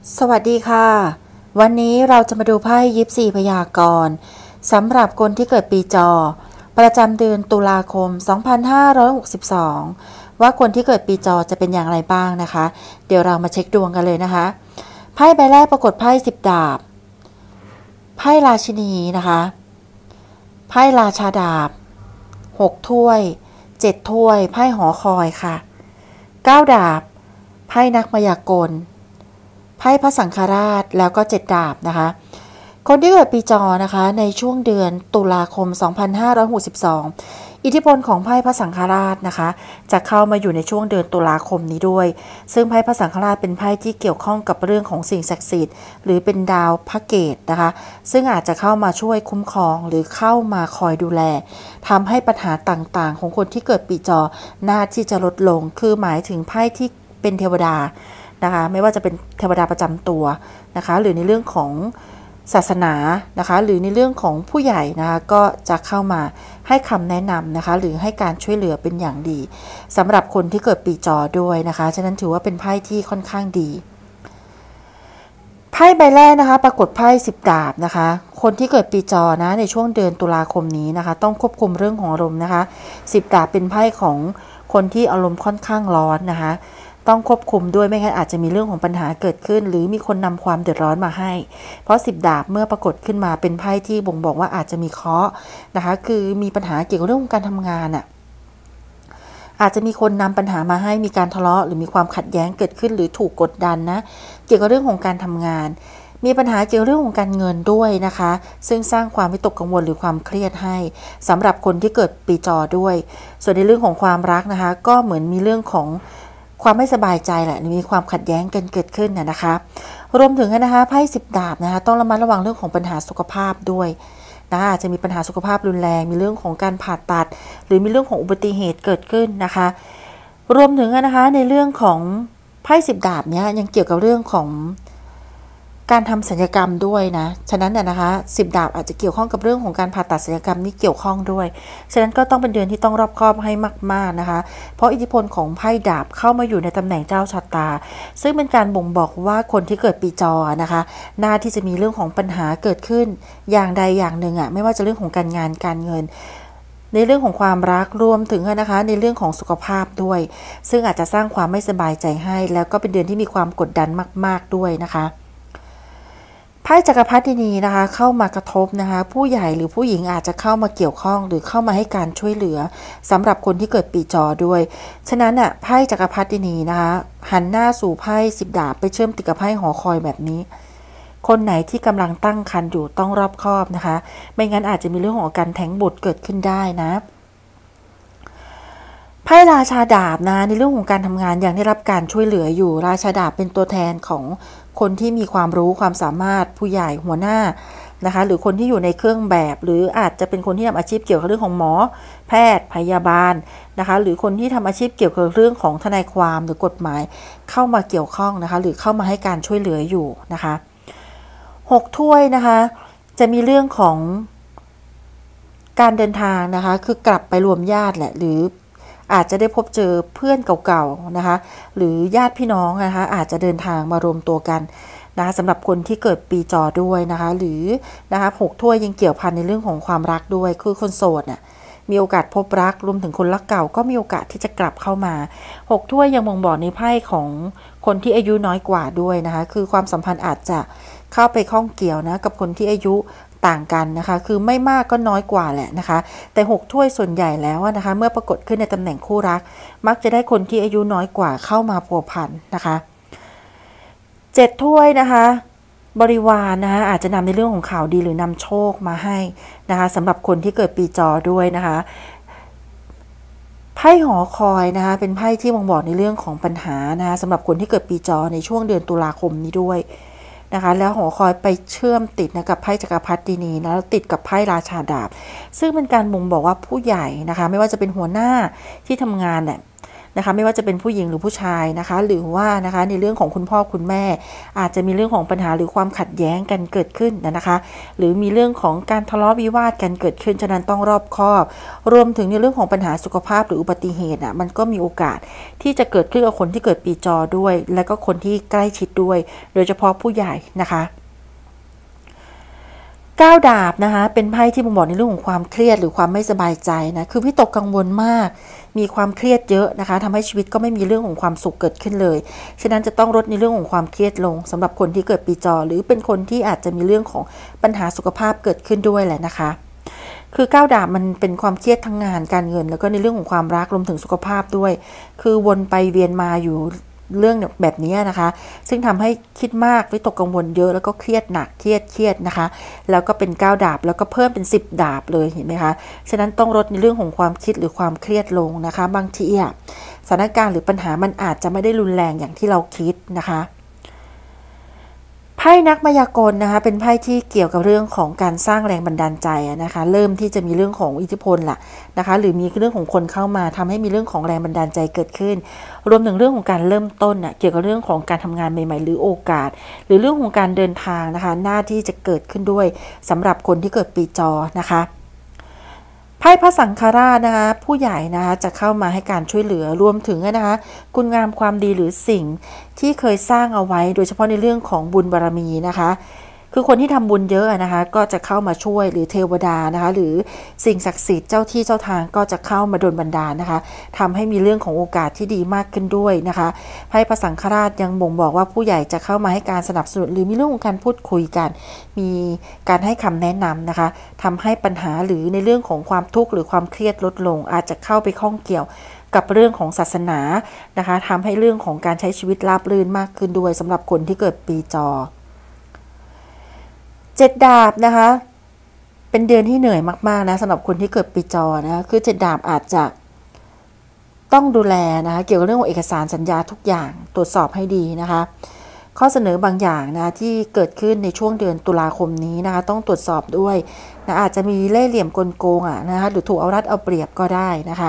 สวัสดีค่ะวันนี้เราจะมาดูไพ่ยิปซีพยากรณ์สำหรับคนที่เกิดปีจอประจำเดือนตุลาคม 2562 ว่าคนที่เกิดปีจอจะเป็นอย่างไรบ้างนะคะ เดี๋ยวเรามาเช็คดวงกันเลยนะคะไพ่ใบแรกปรากฏไพ่10 ดาบไพ่ราชินีนะคะไพ่ราชาดาบ6 ถ้วย7 ถ้วยไพ่หอคอยค่ะ9 ดาบไพ่นักมายากลไพ่พระสังฆราชแล้วก็7 ดาบนะคะคนที่เกิดปีจอนะคะในช่วงเดือนตุลาคม 2562 อิทธิพลของไพ่พระสังฆราชนะคะจะเข้ามาอยู่ในช่วงเดือนตุลาคมนี้ด้วยซึ่งไพ่พระสังฆราชเป็นไพ่ที่เกี่ยวข้องกับเรื่องของสิ่งศักดิ์สิทธิ์หรือเป็นดาวพระเกตนะคะซึ่งอาจจะเข้ามาช่วยคุ้มครองหรือเข้ามาคอยดูแลทำให้ปัญหาต่างๆของคนที่เกิดปีจอน่าที่จะลดลงคือหมายถึงไพ่ที่เป็นเทวดานะคะไม่ว่าจะเป็นเทวดาประจำตัวนะคะหรือในเรื่องของศาสนานะคะหรือในเรื่องของผู้ใหญ่นะคะก็จะเข้ามาให้คำแนะนำนะคะหรือให้การช่วยเหลือเป็นอย่างดีสำหรับคนที่เกิดปีจอด้วยนะคะฉะนั้นถือว่าเป็นไพ่ที่ค่อนข้างดีไพ่ใบแรกนะคะปรากฏไพ่10 ดาบนะคะคนที่เกิดปีจอนะในช่วงเดือนตุลาคมนี้นะคะต้องควบคุมเรื่องของอารมณ์นะคะ10 ดาบเป็นไพ่ของคนที่อารมณ์ค่อนข้างร้อนนะคะต้องควบคุมด้วยไม่งั้นอาจจะมีเรื่องของปัญหาเกิดขึ้นหรือมีคนนำความเดือดร้อนมาให้เพราะ10 ดาบเมื่อปรากฏขึ้นมาเป็นไพ่ที่บ่งบอกว่าอาจจะมีเคราะห์นะคะคือมีปัญหาเกี่ยวกับเรื่องของการทำงานอ่ะอาจจะมีคนนำปัญหามาให้มีการทะเลาะหรือมีความขัดแย้งเกิดขึ้นหรือถูกกดดันนะเกี่ยวกับเรื่องของการทำงานมีปัญหาเกี่ยวกับเรื่องของการเงินด้วยนะคะซึ่งสร้างความวิตกกังวลหรือความเครียดให้สำหรับคนที่เกิดปีจอด้วยส่วนในเรื่องของความรักนะคะก็เหมือนมีเรื่องของความไม่สบายใจแหละมีความขัดแย้งกันเกิดขึ้นนะคะรวมถึงนะคะไพ่10 ดาบนะคะต้องระมัดระวังเรื่องของปัญหาสุขภาพด้วยอาจจะมีปัญหาสุขภาพรุนแรงมีเรื่องของการผ่าตัดหรือมีเรื่องของอุบัติเหตุเกิดขึ้นนะคะรวมถึงนะคะในเรื่องของไพ่10 ดาบเนี้ยยังเกี่ยวกับเรื่องของการทำศัลยกรรมด้วยนะฉะนั้นนะคะ10 ดาบอาจจะเกี่ยวข้องกับเรื่องของการผ่าตัดศัลยกรรมนี่เกี่ยวข้องด้วยฉะนั้นก็ต้องเป็นเดือนที่ต้องรอบคอบให้มากๆนะคะเพราะอิทธิพลของไพ่ดาบเข้ามาอยู่ในตำแหน่งเจ้าชะตาซึ่งเป็นการบ่งบอกว่าคนที่เกิดปีจอนะคะน่าที่จะมีเรื่องของปัญหาเกิดขึ้นอย่างใดอย่างหนึ่งไม่ว่าจะเรื่องของการงานการเงินในเรื่องของความรักรวมถึงนะคะในเรื่องของสุขภาพด้วยซึ่งอาจจะสร้างความไม่สบายใจให้แล้วก็เป็นเดือนที่มีความกดดันมากๆด้วยนะคะไพ่จักรพรรดินีนะคะเข้ามากระทบนะคะผู้ใหญ่หรือผู้หญิงอาจจะเข้ามาเกี่ยวข้องหรือเข้ามาให้การช่วยเหลือสำหรับคนที่เกิดปีจอด้วยฉะนั้นไพ่จักรพรรดินีนะคะหันหน้าสู่ไพ่10 ดาบไปเชื่อมติดกับไพ่หอคอยแบบนี้คนไหนที่กำลังตั้งครรภ์อยู่ต้องรอบคอบนะคะไม่งั้นอาจจะมีเรื่องของการแท้งบุตรเกิดขึ้นได้นะไพ่ราชาดาบนะในเรื่องของการทำงานยังได้รับการช่วยเหลืออยู่ราชาดาบเป็นตัวแทนของคนที่มีความรู้ความสามารถผู้ใหญ่หัวหน้านะคะหรือคนที่อยู่ในเครื่องแบบหรืออาจจะเป็นคนที่ทำอาชีพเกี่ยวกับเรื่องของหมอแพทย์พยาบาลนะคะหรือคนที่ทำอาชีพเกี่ยวกับเรื่องของทนายความหรือกฎหมายเข้ามาเกี่ยวข้องนะคะหรือเข้ามาให้การช่วยเหลืออยู่นะคะ6 ถ้วยนะคะจะมีเรื่องของการเดินทางนะคะคือกลับไปรวมญาติแหละหรืออาจจะได้พบเจอเพื่อนเก่าๆนะคะหรือญาติพี่น้องนะคะอาจจะเดินทางมารวมตัวกันนะคะสำหรับคนที่เกิดปีจอด้วยนะคะหรือนะคะ6 ถ้วยยังเกี่ยวพันในเรื่องของความรักด้วยคือคนโสดมีโอกาสพบรักรวมถึงคนรักเก่าก็มีโอกาสที่จะกลับเข้ามา6 ถ้วยยังบ่งบอกในไพ่ของคนที่อายุน้อยกว่าด้วยนะคะคือความสัมพันธ์อาจจะเข้าไปข้องเกี่ยวนะกับคนที่อายุต่างกันนะคะคือไม่มากก็น้อยกว่าแหละนะคะแต่6 ถ้วยส่วนใหญ่แล้วนะคะเมื่อปรากฏขึ้นในตำแหน่งคู่รักมักจะได้คนที่อายุน้อยกว่าเข้ามาพัวพันนะคะ7 ถ้วยนะคะบริวารนะคะอาจจะนำในเรื่องของข่าวดีหรือนำโชคมาให้นะคะสำหรับคนที่เกิดปีจอด้วยนะคะไพ่หอคอยนะคะเป็นไพ่ที่บ่งบอกในเรื่องของปัญหานะคะสำหรับคนที่เกิดปีจอในช่วงเดือนตุลาคมนี้ด้วยนะคะแล้วหอคอยไปเชื่อมติดนะกับไพ่จักรพรรดินีแล้วติดกับไพ่ราชาดาบซึ่งเป็นการบ่งบอกว่าผู้ใหญ่นะคะไม่ว่าจะเป็นหัวหน้าที่ทำงานเนี่ยนะคะไม่ว่าจะเป็นผู้หญิงหรือผู้ชายนะคะหรือว่านะคะในเรื่องของคุณพ่อคุณแม่อาจจะมีเรื่องของปัญหาหรือความขัดแย้งกันเกิดขึ้นนะคะหรือมีเรื่องของการทะเลาะวิวาทกันเกิดขึ้นฉะนั้นต้องรอบคอบรวมถึงในเรื่องของปัญหาสุขภาพหรืออุบัติเหตุมันก็มีโอกาสที่จะเกิดขึ้นกับคนที่เกิดปีจอด้วยและก็คนที่ใกล้ชิดด้วยโดยเฉพาะผู้ใหญ่นะคะ9 ดาบนะคะเป็นไพ่ที่บ่งบอกในเรื่องของความเครียดหรือความไม่สบายใจนะคือวิตกกังวลมากมีความเครียดเยอะนะคะทำให้ชีวิตก็ไม่มีเรื่องของความสุขเกิดขึ้นเลยฉะนั้นจะต้องลดในเรื่องของความเครียดลงสำหรับคนที่เกิดปีจอหรือเป็นคนที่อาจจะมีเรื่องของปัญหาสุขภาพเกิดขึ้นด้วยแหละนะคะคือ9 ดาบมันเป็นความเครียดทั้งงานการเงินแล้วก็ในเรื่องของความรักรวมถึงสุขภาพด้วยคือวนไปเวียนมาอยู่เรื่องแบบนี้นะคะซึ่งทำให้คิดมากวิตกกังวลเยอะแล้วก็เครียดหนักเครียดนะคะแล้วก็เป็น9 ดาบแล้วก็เพิ่มเป็น10 ดาบเลยเห็นไหมคะฉะนั้นต้องลดในเรื่องของความคิดหรือความเครียดลงนะคะบางทีสถานการณ์หรือปัญหามันอาจจะไม่ได้รุนแรงอย่างที่เราคิดนะคะไพ่นักมายากลนะคะเป็นไพ่ที่เกี่ยวกับเรื่องของการสร้างแรงบันดาลใจนะคะเริ่มที่จะมีเรื่องของอิทธิพลล่ะนะคะหรือมีเรื่องของคนเข้ามาทำให้มีเรื่องของแรงบันดาลใจเกิดขึ้นรวมถึงเรื่องของการเริ่มต้นเกี่ยวกับเรื่องของการทำงานใหม่ๆหรือโอกาสหรือเรื่องของการเดินทางนะคะหน้าที่จะเกิดขึ้นด้วยสำหรับคนที่เกิดปีจอนะคะไพ่พระสังฆราชนะคะผู้ใหญ่นะคะจะเข้ามาให้การช่วยเหลือรวมถึงนะคะคุณงามความดีหรือสิ่งที่เคยสร้างเอาไว้โดยเฉพาะในเรื่องของบุญบารมีนะคะคือคนที่ทำบุญเยอะนะคะก็จะเข้ามาช่วยหรือเทวดานะคะหรือสิ่งศักดิ์สิทธิ์เจ้าที่เจ้าทางก็จะเข้ามาดลบันดาลนะคะทำให้มีเรื่องของโอกาสที่ดีมากขึ้นด้วยนะคะไพ่พระสังฆราชยังบ่งบอกว่าผู้ใหญ่จะเข้ามาให้การสนับสนุนหรือมีเรื่องของการพูดคุยกันมีการให้คำแนะนำนะคะทำให้ปัญหาหรือในเรื่องของความทุกข์หรือความเครียดลดลงอาจจะเข้าไปข้องเกี่ยวกับเรื่องของศาสนานะคะทำให้เรื่องของการใช้ชีวิตราบรื่นมากขึ้นด้วยสำหรับคนที่เกิดปีจอ7 ดาบนะคะเป็นเดือนที่เหนื่อยมากๆนะสำหรับคนที่เกิดปีจอนะคะคือ7 ดาบอาจจะต้องดูแลนะคะเกี่ยวกับเรื่องของเอกสารสัญญาทุกอย่างตรวจสอบให้ดีนะคะข้อเสนอบางอย่างนะที่เกิดขึ้นในช่วงเดือนตุลาคมนี้นะคะต้องตรวจสอบด้วยนะอาจจะมีเล่ห์เหลี่ยมกลโกงนะคะหรือถูกเอารัดเอาเปรียบก็ได้นะคะ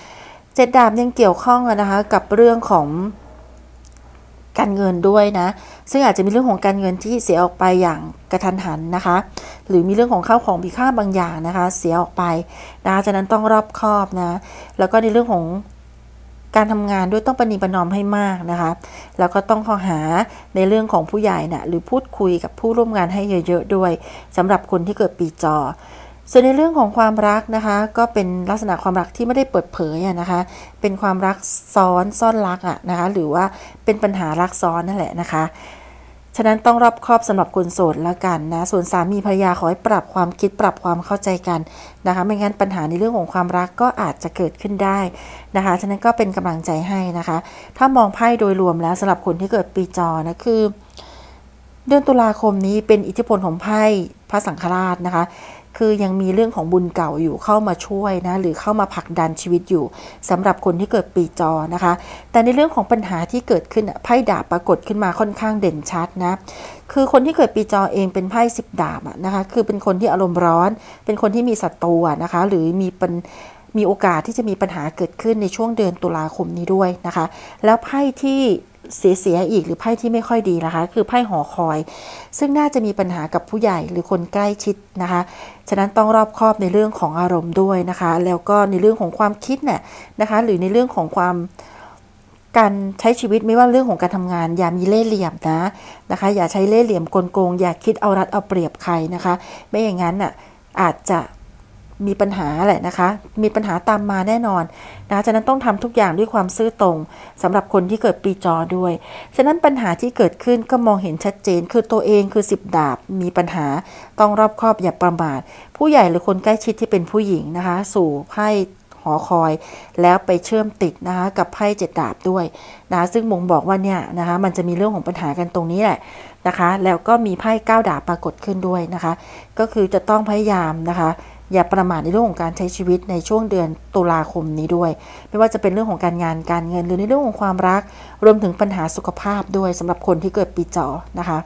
7 ดาบยังเกี่ยวข้องนะคะกับเรื่องของการเงินด้วยนะซึ่งอาจจะมีเรื่องของการเงินที่เสียออกไปอย่างกระทันหันนะคะหรือมีเรื่องของข้าวของมีค่าบางอย่างนะคะเสียออกไปนะคะฉะนั้นต้องรอบคอบนะแล้วก็ในเรื่องของการทำงานด้วยต้องประนีประนอมให้มากนะคะแล้วก็ต้องเข้าหาในเรื่องของผู้ใหญ่นะหรือพูดคุยกับผู้ร่วมงานให้เยอะๆด้วยสำหรับคนที่เกิดปีจอส่วนในเรื่องของความรักนะคะก็เป็นลักษณะความรักที่ไม่ได้เปิดเผยนะคะเป็นความรักซ้อนซ่อนรักนะคะหรือว่าเป็นปัญหารักซ้อนนั่นแหละนะคะฉะนั้นต้องรอบคอบสำหรับคนโสดละกันนะส่วนสามีภรรยาขอให้ปรับความคิดปรับความเข้าใจกันนะคะไม่งั้นปัญหาในเรื่องของความรักก็อาจจะเกิดขึ้นได้นะคะฉะนั้นก็เป็นกำลังใจให้นะคะถ้ามองไพ่โดยรวมแล้วสำหรับคนที่เกิดปีจอนะคือเดือนตุลาคมนี้เป็นอิทธิพลของไพ่พระสังฆราชนะคะคือยังมีเรื่องของบุญเก่าอยู่เข้ามาช่วยนะหรือเข้ามาผลักดันชีวิตอยู่สำหรับคนที่เกิดปีจอนะคะแต่ในเรื่องของปัญหาที่เกิดขึ้นไพ่ดาบปรากฏขึ้นมาค่อนข้างเด่นชัดนะคือคนที่เกิดปีจอเองเป็นไพ่10 ดาบนะคะคือเป็นคนที่อารมณ์ร้อนเป็นคนที่มีศัตรูนะคะหรือมีโอกาสที่จะมีปัญหาเกิดขึ้นในช่วงเดือนตุลาคมนี้ด้วยนะคะแล้วไพ่ที่เสียอีกหรือไพ่ที่ไม่ค่อยดีนะคะคือไพ่หอคอยซึ่งน่าจะมีปัญหากับผู้ใหญ่หรือคนใกล้ชิดนะคะฉะนั้นต้องรอบคอบในเรื่องของอารมณ์ด้วยนะคะแล้วก็ในเรื่องของความคิดเนี่ยนะคะหรือในเรื่องของความการใช้ชีวิตไม่ว่าเรื่องของการทำงานอย่ามีเล่ห์เหลี่ยมนะคะอย่าใช้เล่ห์เหลี่ยมกลโกงอย่าคิดเอารัดเอาเปรียบใครนะคะไม่อย่างนั้นอาจจะมีปัญหาแหละนะคะมีปัญหาตามมาแน่นอนนะฉะนั้นต้องทำทุกอย่างด้วยความซื่อตรงสำหรับคนที่เกิดปีจอด้วยฉะนั้นปัญหาที่เกิดขึ้นก็มองเห็นชัดเจนคือตัวเองคือ10 ดาบมีปัญหาต้องรอบคอบอย่าประมาทผู้ใหญ่หรือคนใกล้ชิดที่เป็นผู้หญิงนะคะสู่ไพ่หอคอยแล้วไปเชื่อมติดนะคะกับไพ่7 ดาบด้วยนะซึ่งมงบอกว่าเนี่ยนะคะมันจะมีเรื่องของปัญหากันตรงนี้แหละนะคะแล้วก็มีไพ่9 ดาบปรากฏขึ้นด้วยนะคะก็คือจะต้องพยายามนะคะอย่าประมาทในเรื่องของการใช้ชีวิตในช่วงเดือนตุลาคมนี้ด้วยไม่ว่าจะเป็นเรื่องของการงานการเงินหรือในเรื่องของความรักรวมถึงปัญหาสุขภาพด้วยสำหรับคนที่เกิดปีจอนะคะ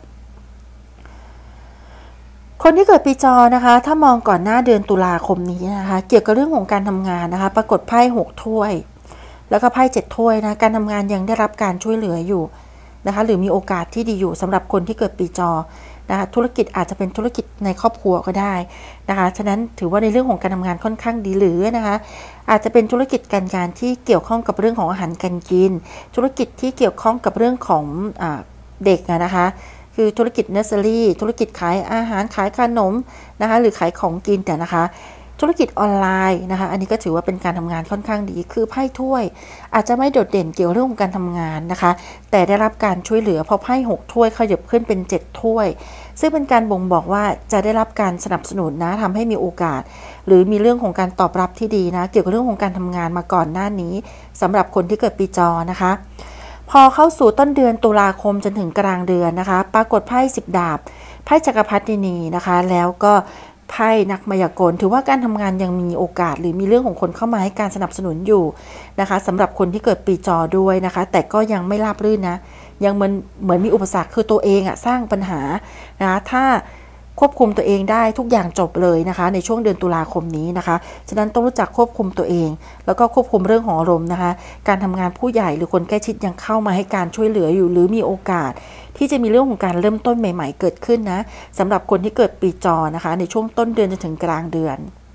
คนที่เกิดปีจอนะคะถ้ามองก่อนหน้าเดือนตุลาคมนี้นะคะเกี่ยวกับเรื่องของการทำงานนะคะปรากฏไพ่6 ถ้วยแล้วก็ไพ่เจ็ดถ้วยนะการทำงานยังได้รับการช่วยเหลืออยู่นะคะหรือมีโอกาสที่ดีอยู่สำหรับคนที่เกิดปีจอนะคะธุรกิจอาจจะเป็นธุรกิจในครอบครัวก็ได้นะคะฉะนั้นถือว่าในเรื่องของการทำงานค่อนข้างดีหรือนะคะอาจจะเป็นธุรกิจการงานที่เกี่ยวข้องกับเรื่องของอาหารการกินธุรกิจที่เกี่ยวข้องกับเรื่องของเด็กนะคะคือธุรกิจเนอร์เซอรี่ธุรกิจขายอาหารขายขนมนะคะหรือขายของกินแต่นะคะธุรกิจออนไลน์นะคะอันนี้ก็ถือว่าเป็นการทำงานค่อนข้างดีคือไพ่ถ้วยอาจจะไม่โดดเด่นเกี่ยวเรื่องของการทำงานนะคะแต่ได้รับการช่วยเหลือพอไพ่6ถ้วยขยับขึ้นเป็น7ถ้วยซึ่งเป็นการบ่งบอกว่าจะได้รับการสนับสนุนนะทำให้มีโอกาสหรือมีเรื่องของการตอบรับที่ดีนะเกี่ยวกับเรื่องของการทำงานมาก่อนหน้านี้สำหรับคนที่เกิดปีจอนะคะพอเข้าสู่ต้นเดือนตุลาคมจนถึงกลางเดือนนะคะปรากฏไพ่10ดาบไพ่จักรพรรดินีนะคะแล้วก็ไพ่นักมายากลถือว่าการทำงานยังมีโอกาสหรือมีเรื่องของคนเข้ามาให้การสนับสนุนอยู่นะคะสำหรับคนที่เกิดปีจอด้วยนะคะแต่ก็ยังไม่ราบรื่นนะยังเหมือนมีอุปสรรคคือตัวเองสร้างปัญหานะถ้าควบคุมตัวเองได้ทุกอย่างจบเลยนะคะในช่วงเดือนตุลาคมนี้นะคะฉะนั้นต้องรู้จักควบคุมตัวเองแล้วก็ควบคุมเรื่องของอารมณ์นะคะการทำงานผู้ใหญ่หรือคนใกล้ชิดยังเข้ามาให้การช่วยเหลืออยู่หรือมีโอกาสที่จะมีเรื่องของการเริ่มต้นใหม่ๆเกิดขึ้นนะสำหรับคนที่เกิดปีจอนะคะในช่วงต้นเดือนจนถึงกลางเดือน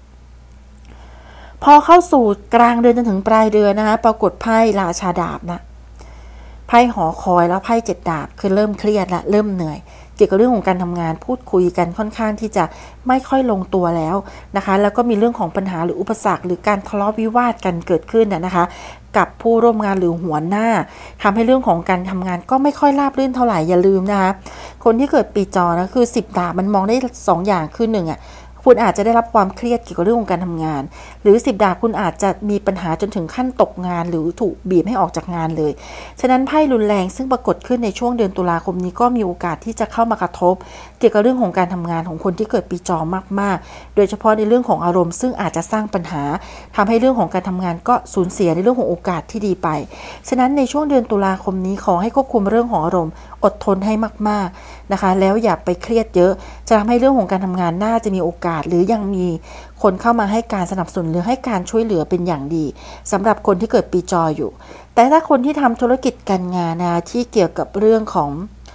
พอเข้าสู่กลางเดือนจนถึงปลายเดือนนะคะปรากฏไพ่ราชาดาบนะไพ่หอคอยแล้วไพ่7ดาบคือเริ่มเครียดละเริ่มเหนื่อยเกี่ยวกับเรื่องของการทำงานพูดคุยกันค่อนข้างที่จะไม่ค่อยลงตัวแล้วนะคะแล้วก็มีเรื่องของปัญหาหรืออุปสรรคหรือการทะเลาะวิวาทกันเกิดขึ้นนะคะกับผู้ร่วมงานหรือหัวหน้าทำให้เรื่องของการทำงานก็ไม่ค่อยราบรื่นเท่าไหร่อย่าลืมนะคะคนที่เกิดปีจอนะคือ10ดาบมันมองได้2อย่างคือ1คุณอาจจะได้รับความเครียดเกี่ยวกับเรื่องของการทำงานหรือ10ดาบคุณอาจจะมีปัญหาจนถึงขั้นตกงานหรือถูกบีบให้ออกจากงานเลยฉะนั้นไพ่รุนแรงซึ่งปรากฏขึ้นในช่วงเดือนตุลาคมนี้ก็มีโอกาสที่จะเข้ามากระทบเกี่ยวกับเรื่องของการทำงานของคนที่เกิดปีจอมากๆโดยเฉพาะในเรื่องของอารมณ์ซึ่งอาจจะสร้างปัญหาทำให้เรื่องของการทำงานก็สูญเสียในเรื่องของโอกาสที่ดีไปฉะนั้นในช่วงเดือนตุลาคมนี้ขอให้ควบคุมเรื่องของอารมณ์อดทนให้มากๆนะคะแล้วอย่าไปเครียดเยอะจะทำให้เรื่องของการทำงานน่าจะมีโอกาสหรือยังมีคนเข้ามาให้การสนับสนุนหรือให้การช่วยเหลือเป็นอย่างดีสำหรับคนที่เกิดปีจออยู่แต่ถ้าคนที่ทำธุรกิจการงานนะที่เกี่ยวกับเรื่องของ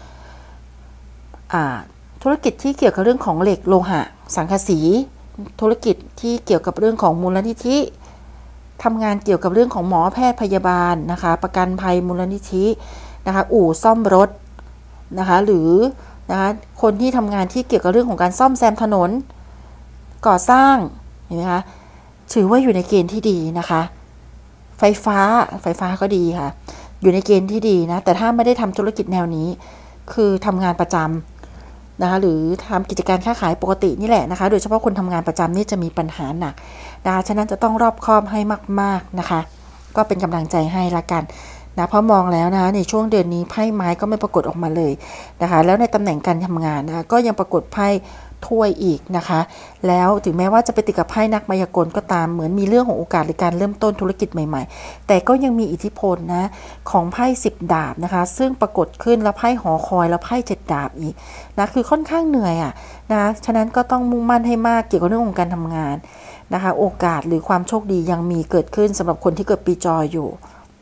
ธุรกิจที่เกี่ยวกับเรื่องของเหล็กโลหะสังกะสีธุรกิจที่เกี่ยวกับเรื่องของมูลนิธิทำงานเกี่ยวกับเรื่องของหมอแพทย์พยาบาลนะคะประกันภัยมูลนิธินะคะอู่ซ่อมรถนะคะหรือนะคะคนที่ทำงานที่เกี่ยวกับเรื่องของการซ่อมแซมถนนก่อสร้างเห็นไหมคะถือว่าอยู่ในเกณฑ์ที่ดีนะคะไฟฟ้าก็ดีค่ะอยู่ในเกณฑ์ที่ดีนะแต่ถ้าไม่ได้ทำธุรกิจแนวนี้คือทำงานประจำนะคะหรือทำกิจการค้าขายปกตินี่แหละนะคะโดยเฉพาะคนทำงานประจำนี่จะมีปัญหาหนักนะคะฉะนั้นจะต้องรอบคอบให้มากๆนะคะก็เป็นกำลังใจให้ละกันนะเพราะมองแล้วนะในช่วงเดือนนี้ไพ่ไม้ก็ไม่ปรากฏออกมาเลยนะคะแล้วในตำแหน่งการทำงานนะก็ยังปรากฏไพ่ถ้วยอีกนะคะแล้วถึงแม้ว่าจะไปติดกับไพ่นักมายากลก็ตามเหมือนมีเรื่องของโอกาสในการเริ่มต้นธุรกิจใหม่ๆแต่ก็ยังมีอิทธิพลนะของไพ่10ดาบนะคะซึ่งปรากฏขึ้นแล้วไพ่หอคอยแล้วไพ่7ดาบอีกนะคือค่อนข้างเหนื่อยนะฉะนั้นก็ต้องมุ่งมั่นให้มากเกี่ยวกับเรื่องของการทำงานนะคะโอกาสหรือความโชคดียังมีเกิดขึ้นสำหรับคนที่เกิดปีจออยู่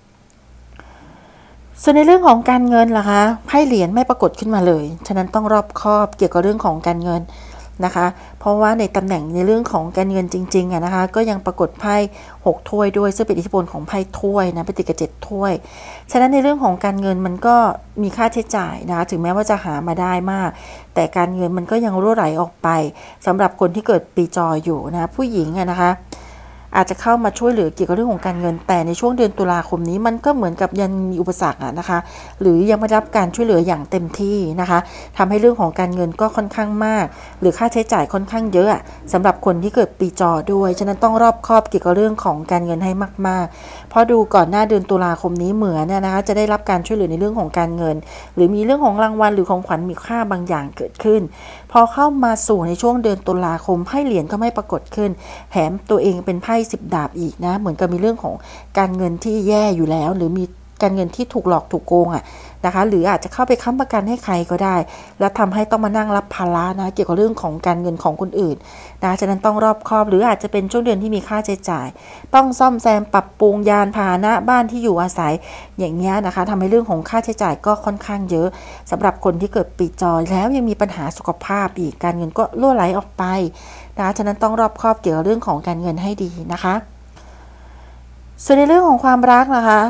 ส่วนในเรื่องของการเงินล่ะคะไพ่เหรียญไม่ปรากฏขึ้นมาเลยฉะนั้นต้องรอบคอบเกี่ยวกับเรื่องของการเงินนะคะเพราะว่าในตำแหน่งในเรื่องของการเงินจริงๆนะคะก็ยังปรากฏไพ่6ถ้วยด้วยซึ่งเป็นอิทธิพลของไพ่ถ้วยนะไปติดกับ7ถ้วยฉะนั้นในเรื่องของการเงินมันก็มีค่าใช้จ่ายนะคะถึงแม้ว่าจะหามาได้มากแต่การเงินมันก็ยังรั่วไหลออกไปสำหรับคนที่เกิดปีจออยู่นะผู้หญิงนะคะอาจจะเข้ามาช่วยเหลือเกี่ยวกับเรื่องของการเงินแต่ในช่วงเดือนตุลาคมนี้มันก็เหมือนกับยังมีอุปสรรคนะคะหรือยังไม่ได้รับการช่วยเหลืออย่างเต็มที่นะคะทำให้เรื่องของการเงินก็ค่อนข้างมากหรือค่าใช้จ่ายค่อนข้างเยอะสำหรับคนที่เกิดปีจอด้วยฉะนั้นต้องรอบคอบเกี่ยวกับเรื่องของการเงินให้มากๆเพราะดูก่อนหน้าเดือนตุลาคมนี้เหมือนนะคะจะได้รับการช่วยเหลือในเรื่องของการเงินหรือมีเรื่องของรางวัลหรือของขวัญมีค่าบางอย่างเกิดขึ้นพอเข้ามาสู่ในช่วงเดือนตุลาคมไพ่เหรียญก็ไม่ปรากฏขึ้นแถมตัวเองเป็นไพ่10ดาบอีกนะเหมือนกับมีเรื่องของการเงินที่แย่อยู่แล้วหรือมีการเงินที่ถูกหลอกถูกโกงนะคะหรืออาจจะเข้าไปค้ำประกันให้ใครก็ได้แล้วทำให้ต้องมานั่งรับภาระนะเกี่ยวกับเรื่องของการเงินของคนอื่นนะฉะนั้นต้องรอบคอบหรืออาจจะเป็นช่วงเดือนที่มีค่าใช้จ่ายต้องซ่อมแซมปรับปรุงยานพาหนะบ้านที่อยู่อาศัยอย่างเงี้ยนะคะทำให้เรื่องของค่าใช้จ่ายก็ค่อนข้างเยอะสำหรับคนที่เกิดปีจอแล้วยังมีปัญหาสุขภาพอีกการเงินก็รั่วไหลออกไปนะฉะนั้นต้องรอบคอบเกี่ยวกับเรื่องของการเงินให้ดีนะคะส่วนในเรื่องของความรักนะคะ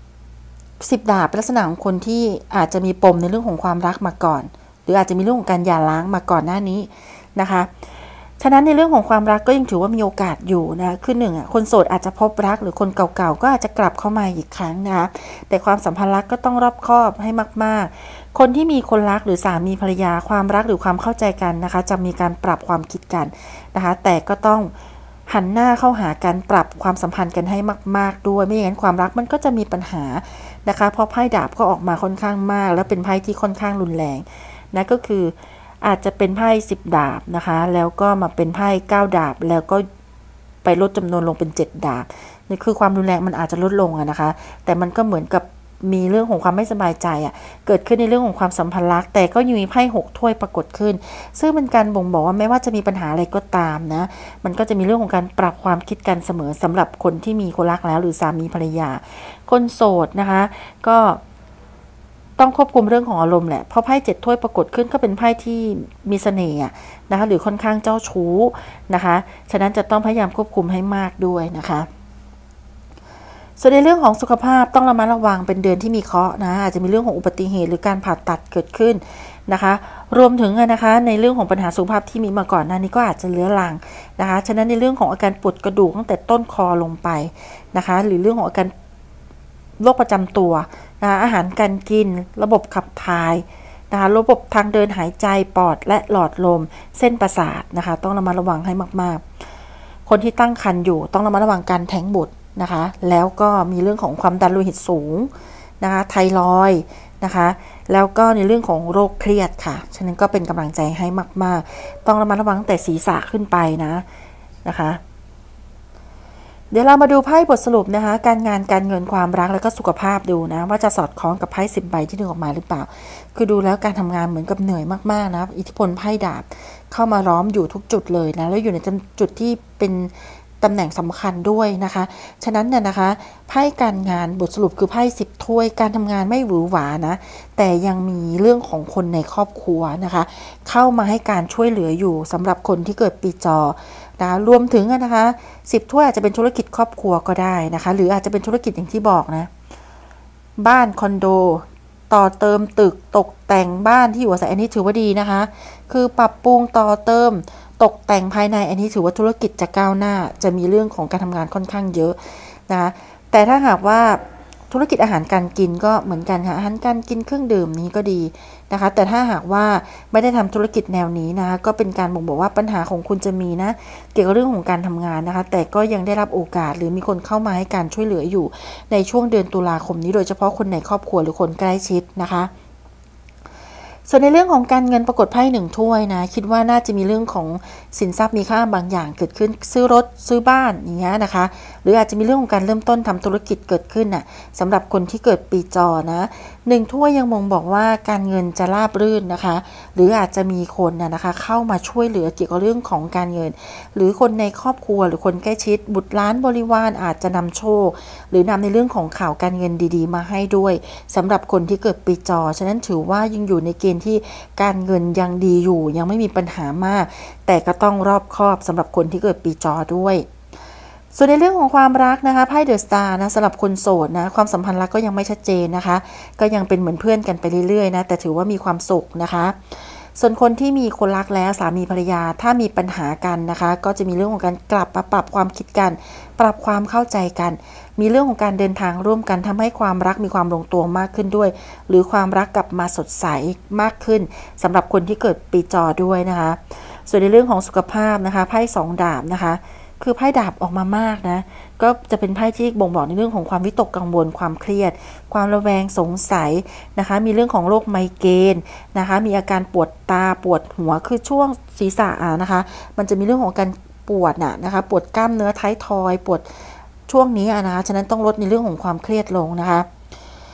10 ดาบเป็นลักษณะของคนที่อาจจะมีปมในเรื่องของความรักมาก่อนหรืออาจจะมีเรื่องของการหย่าร้างมาก่อนหน้านี้นะคะฉะนั้นในเรื่องของความรักก็ยังถือว่ามีโอกาสอยู่นะคือหนึ่งคนโสดอาจจะพบรักหรือคนเก่าๆก็อาจจะกลับเข้ามาอีกครั้งนะคะแต่ความสัมพันธ์รักก็ต้องรอบคอบให้มากๆคนที่มีคนรักหรือสามีภรรยาความรักหรือความเข้าใจกันนะคะจะมีการปรับความคิดกันนะคะแต่ก็ต้องหันหน้าเข้าหากันปรับความสัมพันธ์กันให้มากๆด้วยไม่อย่างนั้นความรักมันก็จะมีปัญหานะคะเพราะไพ่ดาบก็ออกมาค่อนข้างมากแล้วเป็นไพ่ที่ค่อนข้างรุนแรงนะก็คืออาจจะเป็นไพ่10 ดาบนะคะแล้วก็มาเป็นไพ่9 ดาบแล้วก็ไปลดจำนวนลงเป็น7 ดาบนี่คือความรุนแรงมันอาจจะลดลงนะคะแต่มันก็เหมือนกับมีเรื่องของความไม่สบายใจเกิดขึ้นในเรื่องของความสัมพันธ์รักแต่ก็ยังมีไพ่6 ถ้วยปรากฏขึ้นซึ่งเป็นการบ่งบอกว่าไม่ว่าจะมีปัญหาอะไรก็ตามนะมันก็จะมีเรื่องของการปรับความคิดกันเสมอสำหรับคนที่มีคนรักแล้วหรือสามีภรรยาคนโสดนะคะก็ต้องควบคุมเรื่องของอารมณ์แหละเพราะไพ่7 ถ้วยปรากฏขึ้นก็เป็นไพ่ที่มีเสน่ห์นะคะหรือค่อนข้างเจ้าชู้นะคะฉะนั้นจะต้องพยายามควบคุมให้มากด้วยนะคะส่วนในเรื่องของสุขภาพต้องระมัดระวังเป็นเดือนที่มีเคราะห์นะอาจจะมีเรื่องของอุบัติเหตุหรือการผ่าตัดเกิดขึ้นนะคะรวมถึงนะคะในเรื่องของปัญหาสุขภาพที่มีมาก่อนหน้านี้ก็อาจจะเรื้อรังนะคะฉะนั้นในเรื่องของอาการปวดกระดูกตั้งแต่ต้นคอลงไปนะคะหรือเรื่องของอาการโรคประจำตัวนะคะอาหารการกินระบบขับถ่ายนะคะระบบทางเดินหายใจปอดและหลอดลมเส้นประสาทนะคะต้องระมัดระวังให้มากๆคนที่ตั้งครรภ์อยู่ต้องระมัดระวังการแท้งบุตรนะคะแล้วก็มีเรื่องของความดันโลหิตสูงนะคะไทรอยด์นะคะแล้วก็ในเรื่องของโรคเครียดค่ะฉะนั้นก็เป็นกำลังใจให้มากๆต้องระมัดระวังตั้งแต่ศีรษะขึ้นไปนะคะเดี๋ยวเรามาดูไพ่บทสรุปนะคะการงานการเงินความรักแล้วก็สุขภาพดูนะว่าจะสอดคล้องกับไพ่10 ใบที่ดึงออกมาหรือเปล่าคือดูแล้วการทำงานเหมือนกับเหนื่อยมากๆนะอิทธิพลไพ่ดาบเข้ามาล้อมอยู่ทุกจุดเลยนะแล้วอยู่ในจุดที่เป็นตำแหน่งสำคัญด้วยนะคะฉะนั้นเนี่ยนะคะไพ่การงานบทสรุปคือไพ่10 ถ้วยการทำงานไม่หวือหวานะแต่ยังมีเรื่องของคนในครอบครัวนะคะเข้ามาให้การช่วยเหลืออยู่สำหรับคนที่เกิดปีจอนะรวมถึงนะคะ10 ถ้วยอาจจะเป็นธุรกิจครอบครัวก็ได้นะคะหรืออาจจะเป็นธุรกิจอย่างที่บอกนะบ้านคอนโดต่อเติมตึกตกแต่งบ้านที่อยู่อาศัยอันนี้ถือว่าดีนะคะคือปรับปรุงต่อเติมตกแต่งภายในอันนี้ถือว่าธุรกิจจะก้าวหน้าจะมีเรื่องของการทำงานค่อนข้างเยอะนะคะแต่ถ้าหากว่าธุรกิจอาหารการกินก็เหมือนกันค่ะอาหารการกินเครื่องดื่มนี้ก็ดีนะคะแต่ถ้าหากว่าไม่ได้ทำธุรกิจแนวนี้นะคะก็เป็นการบ่งบอกว่าปัญหาของคุณจะมีนะเกี่ยวกับเรื่องของการทำงานนะคะแต่ก็ยังได้รับโอกาสหรือมีคนเข้ามาให้การช่วยเหลืออยู่ในช่วงเดือนตุลาคมนี้โดยเฉพาะคนในครอบครัวหรือคนใกล้ชิดนะคะส่วนในเรื่องของการเงินปรากฏไพ่1 ถ้วยนะคิดว่าน่าจะมีเรื่องของสินทรัพย์มีค่าบางอย่างเกิดขึ้นซื้อรถซื้อบ้านอย่างเงี้ยนะคะหรืออาจจะมีเรื่องของการเริ่มต้นทำธุรกิจเกิดขึ้นสำหรับคนที่เกิดปีจอนะ1 ถ้วยยังบอกว่าการเงินจะราบรื่นนะคะหรืออาจจะมีคนนะคะเข้ามาช่วยเหลือเกี่ยวกับเรื่องของการเงินหรือคนในครอบครัวหรือคนใกล้ชิดบุตรหลานบริวารอาจจะนำโชคหรือนำในเรื่องของข่าวการเงินดีๆมาให้ด้วยสำหรับคนที่เกิดปีจอฉะนั้นถือว่ายังอยู่ในเกณฑ์ที่การเงินยังดีอยู่ยังไม่มีปัญหามากแต่ก็ต้องรอบคอบสำหรับคนที่เกิดปีจอด้วยส่วนในเรื่องของความรักนะคะไพ่เดอะสตาร์นะสำหรับคนโสดนะความสัมพันธ์รักก็ยังไม่ชัดเจนนะคะก็ยังเป็นเหมือนเพื่อนกันไปเรื่อยๆนะแต่ถือว่ามีความสุขนะคะส่วนคนที่มีคนรักแล้วสามีภรรยาถ้ามีปัญหากันนะคะก็จะมีเรื่องของการกลับมาปรับความคิดกันปรับความเข้าใจกันมีเรื่องของการเดินทางร่วมกันทำให้ความรักมีความลงตัวมากขึ้นด้วยหรือความรักกลับมาสดใสมากขึ้นสำหรับคนที่เกิดปีจอด้วยนะคะส่วนในเรื่องของสุขภาพนะคะไพ่2 ดาบนะคะคือไพ่ดาบออกมามากนะก็จะเป็นไพ่ที่บ่งบอกในเรื่องของความวิตกกังวลความเครียดความระแวงสงสัยนะคะมีเรื่องของโรคไมเกรนนะคะมีอาการปวดตาปวดหัวคือช่วงศีรษะนะคะมันจะมีเรื่องของการปวดนะคะปวดกล้ามเนื้อท้ายทอยปวดช่วงนี้นะคะฉะนั้นต้องลดในเรื่องของความเครียดลงนะคะ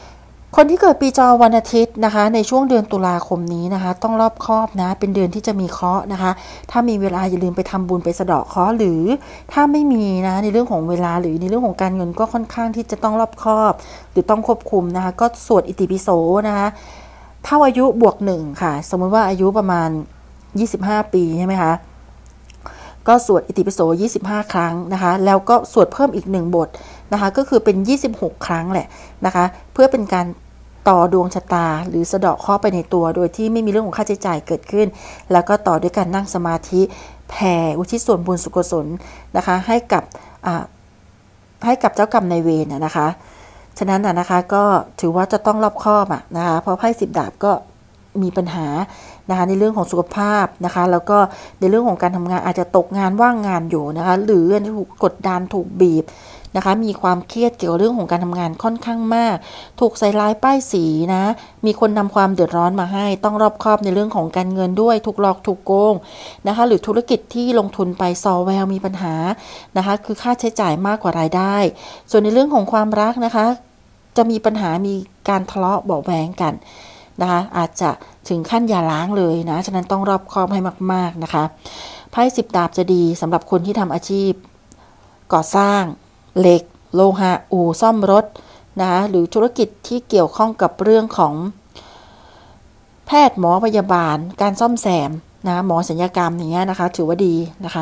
คนที่เกิดปีจอวันอาทิตย์นะคะในช่วงเดือนตุลาคมนี้นะคะต้องรอบคอบนะเป็นเดือนที่จะมีเคราะห์นะคะถ้ามีเวลาอย่าลืมไปทำบุญไปสะเดาะเคราะห์หรือถ้าไม่มีนะในเรื่องของเวลาหรือในเรื่องของการเงินก็ค่อนข้างที่จะต้องรอบคอบหรือต้องควบคุมนะคะก็สวดอิติปิโสนะคะเท่าอายุบวก1ค่ะสมมติว่าอายุประมาณ25ปีใช่ไหมคะก็สวดอิติปิโส25ครั้งนะคะแล้วก็สวดเพิ่มอีก1บทนะคะก็คือเป็น26ครั้งแหละนะคะเพื่อเป็นการต่อดวงชะตาหรือสะเดาะเคราะห์ไปในตัวโดยที่ไม่มีเรื่องของค่าใช้จ่ายเกิดขึ้นแล้วก็ต่อด้วยการนั่งสมาธิแผ่อุทิศส่วนบุญสุกุศลนะคะให้กับเจ้ากรรมนายเวรนะคะฉะนั้นนะคะก็ถือว่าจะต้องรอบคอบนะคะเพราะไพ่10 ดาบก็มีปัญหานะคะในเรื่องของสุขภาพนะคะแล้วก็ในเรื่องของการทำงานอาจจะตกงานว่างงานอยู่นะคะหรือถูกกดดันถูกบีบนะคะมีความเครียดเกี่ยวกับเรื่องของการทำงานค่อนข้างมากถูกใส่ร้ายป้ายสีนะมีคนนำความเดือดร้อนมาให้ต้องรอบคอบในเรื่องของการเงินด้วยถูกหลอกถูกโกงนะคะหรือธุรกิจที่ลงทุนไปซอแววมีปัญหานะคะคือค่าใช้จ่ายมากกว่ารายได้ส่วนในเรื่องของความรักนะคะจะมีปัญหามีการทะเลาะเบาะแว้งกันนะคะอาจจะถึงขั้นอย่าล้างเลยนะฉะนั้นต้องรอบคอบให้มากๆนะคะไพ่10 ดาบจะดีสำหรับคนที่ทำอาชีพก่อสร้างเหล็กโลหะอู่ซ่อมรถนะคะหรือธุรกิจที่เกี่ยวข้องกับเรื่องของแพทย์หมอพยาบาลการซ่อมแซมนะหมอศัลยกรรมอย่างเงี้ยนะคะถือว่าดีนะคะ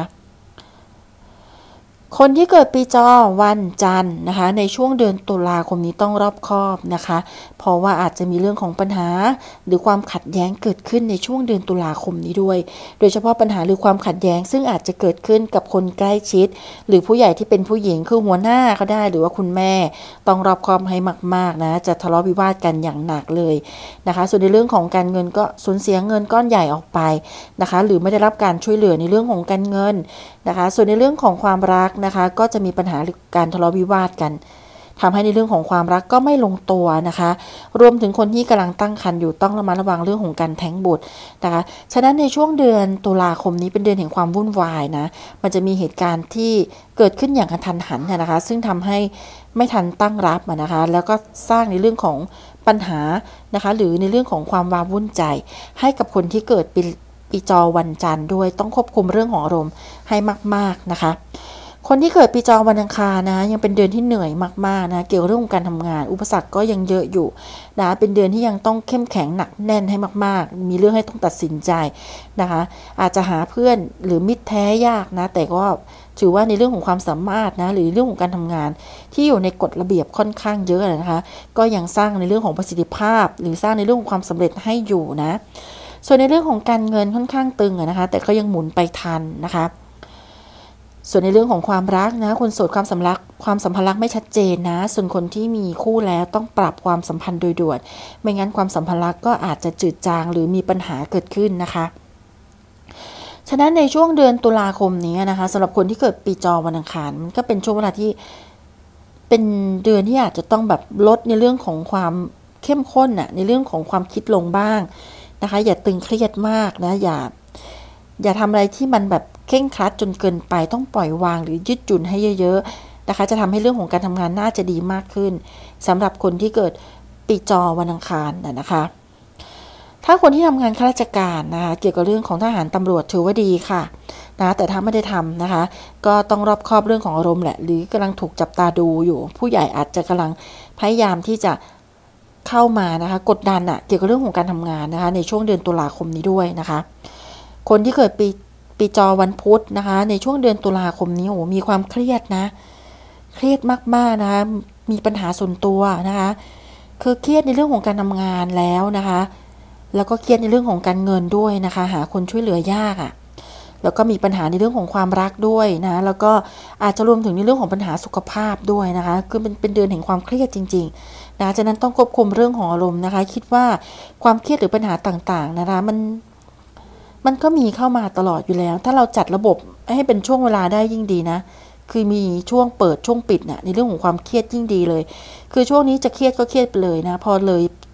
คนที่เกิดปีจอวันจันทร์นะคะในช่วงเดือนตุลาคมนี้ต้องรอบคอบนะคะเพราะว่าอาจจะมีเรื่องของปัญหาหรือความขัดแย้งเกิดขึ้นในช่วงเดือนตุลาคมนี้ด้วยโดยเฉพาะปัญหาหรือความขัดแย้งซึ่งอาจจะเกิดขึ้นกับคนใกล้ชิดหรือผู้ใหญ่ที่เป็นผู้หญิงคือหัวหน้าก็ได้หรือว่าคุณแม่ต้องรอบคอบให้มากๆนะจะทะเลาะวิวาทกันอย่างหนักเลยนะคะส่วนในเรื่องของการเงินก็สูญเสียเงินก้อนใหญ่ออกไปนะคะหรือไม่ได้รับการช่วยเหลือในเรื่องของการเงินนะคะส่วนในเรื่องของความรักนะคะก็จะมีปัญหาการทะเลาะวิวาทกันทำให้ในเรื่องของความรักก็ไม่ลงตัวนะคะรวมถึงคนที่กำลังตั้งครรภ์อยู่ต้องระมัดระวังเรื่องของการแท้งบุตรนะคะฉะนั้นในช่วงเดือนตุลาคมนี้เป็นเดือนแห่งความวุ่นวายนะมันจะมีเหตุการณ์ที่เกิดขึ้นอย่างกระทันหันนะคะซึ่งทำให้ไม่ทันตั้งรับนะคะแล้วก็สร้างในเรื่องของปัญหานะคะหรือในเรื่องของความว้าวุ่นใจให้กับคนที่เกิดปีจอวันจันทร์ด้วยต้องควบคุมเรื่องของอารมณ์ให้มากๆนะคะคนที่เกิดปีจอวันอังคารนะยังเป็นเดือนที่เหนื่อยมากๆนะเกี่ยวกับเรื่องของการทำงานอุปสรรคก็ยังเยอะอยู่นะเป็นเดือนที่ยังต้องเข้มแข็งหนักแน่นให้มากๆมีเรื่องให้ต้องตัดสินใจนะคะอาจจะหาเพื่อนหรือมิตรแท้ยากนะแต่ก็ถือว่าในเรื่องของความสามารถนะหรือเรื่องของการทำงานที่อยู่ในกฎระเบียบค่อนข้างเยอะนะคะก็ยังสร้างในเรื่องของประสิทธิภาพหรือสร้างในเรื่องของความสำเร็จให้อยู่นะส่วนในเรื่องของการเงินค่อนข้างตึงนะคะแต่ก็ยังหมุนไปทันนะคะส่วนในเรื่องของความรักนะคนโสดความสัมพันธ์รักไม่ชัดเจนนะส่วนคนที่มีคู่แล้วต้องปรับความสัมพันธ์โดยด่วนไม่งั้นความสัมพันธ์รักก็อาจจะจืดจางหรือมีปัญหาเกิดขึ้นนะคะฉะนั้นในช่วงเดือนตุลาคมนี้นะคะสำหรับคนที่เกิดปีจอวันอังคารมันก็เป็นช่วงเวลาที่เป็นเดือนที่อาจจะต้องแบบลดในเรื่องของความเข้มข้นในเรื่องของความคิดลงบ้างนะคะอย่าตึงเครียดมากนะอย่าทำอะไรที่มันแบบเคร่งครัดจนเกินไปต้องปล่อยวางหรือยืดหยุ่นให้เยอะๆนะคะจะทำให้เรื่องของการทำงานน่าจะดีมากขึ้นสำหรับคนที่เกิดปีจอวันอังคารนะคะถ้าคนที่ทำงานข้าราชการนะคะเกี่ยวกับเรื่องของทหารตำรวจถือว่าดีค่ะนะแต่ถ้าไม่ได้ทำนะคะก็ต้องรอบคอบเรื่องของอารมณ์แหละหรือกำลังถูกจับตาดูอยู่ผู้ใหญ่อาจจะกำลังพยายามที่จะเข้ามานะคะกดดันเกี่ยวกับเรื่องของการทำงานนะคะในช่วงเดือนตุลาคมนี้ด้วยนะคะคนที่เกิดปีจอวันพุธนะคะในช่วงเดือนตุลาคมนี้โอ้มีความเครียดนะเครียดมากๆนะคะมีปัญหาส่วนตัวนะคะคือเครียดในเรื่องของการทำงานแล้วนะคะแล้วก็เครียดในเรื่องของการเงินด้วยนะคะหาคนช่วยเหลือยากแล้วก็มีปัญหาในเรื่องของความรักด้วยนะแล้วก็อาจจะรวมถึงในเรื่องของปัญหาสุขภาพด้วยนะคะคือเป็นเดือนแห่งความเครียดจริงๆนะฉะนั้นต้องควบคุมเรื่องของอารมณ์นะคะคิดว่าความเครียดหรือปัญหาต่างๆนะคะมันก็มีเข้ามาตลอดอยู่แล้วถ้าเราจัดระบบให้เป็นช่วงเวลาได้ยิ่งดีนะคือมีช่วงเปิดช่วงปิดในเรื่องของความเครียดยิ่งดีเลยคือช่วงนี้จะเครียดก็เครียดไปเลยนะพอเลย